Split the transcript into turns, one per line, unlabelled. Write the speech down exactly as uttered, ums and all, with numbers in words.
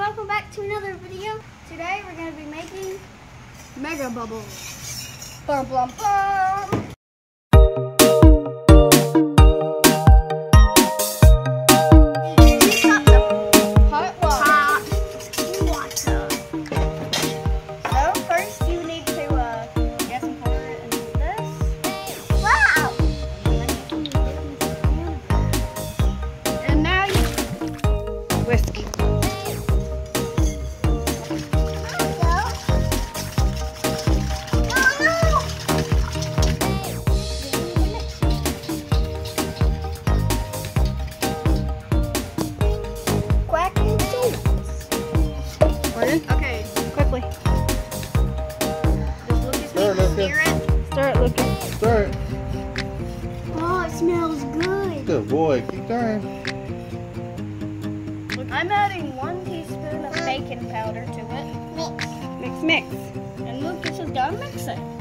welcome back to another video. Today we're going to be making Mega Bubbles. Bum bum bum! Okay, quickly. Does Lucas need to stir it? Stir it, Lucas.
Stir it.
Oh, it smells good.
Good boy. Keep stirring.
I'm adding one teaspoon of baking powder to it.
Mix.
Mix, mix. And Lucas is gonna mix it.